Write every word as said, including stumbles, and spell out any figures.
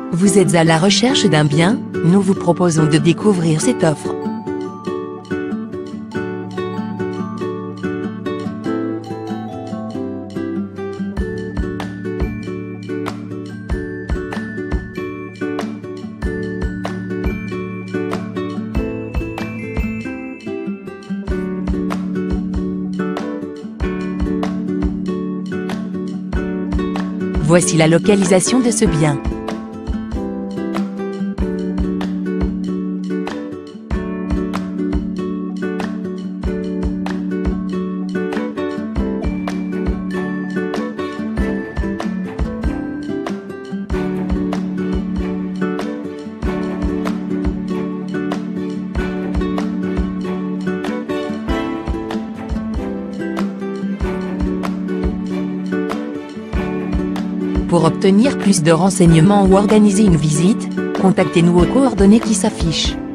Vous êtes à la recherche d'un bien? Nous vous proposons de découvrir cette offre. Voici la localisation de ce bien. Pour obtenir plus de renseignements ou organiser une visite, contactez-nous aux coordonnées qui s'affichent.